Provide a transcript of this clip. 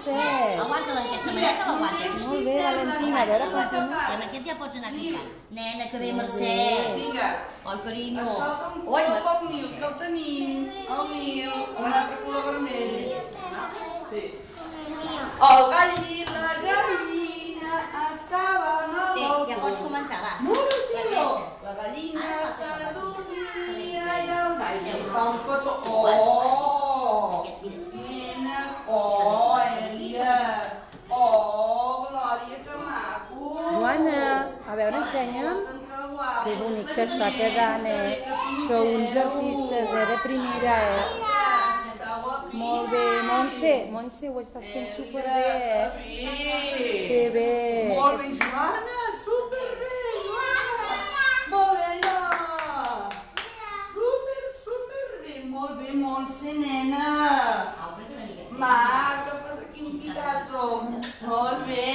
Mercè. Aguanta aquesta maneta o l'aguantes? Molt bé, Valentina, a veure, continua. I amb aquest ja pots anar clicant. Nena, que bé, Mercè. Vinga. Oi, carinyo. Ens falta un color pel Nil, que el tenim. El Nil, un altre color vermell. Sí. El gall i la gallina estaven a Sí, l'alcó. ja pots començar, va. Molt la gallina s'adormia i el gall li fa un petó. Oh! Nena, oh, Elia. Oh, Glòria, que maco. Joana, a veure, ensenya'm. Que bonic que està quedant, Sou uns artistes, de primera, Molt bé, Montse, ho estàs fent superbé, Que bé. Molt bé, Joana, superbé, Joana. Molt bé, allò. Superbé, molt bé, Montse, nena. Marc, que fas aquí un xicasso. Molt bé.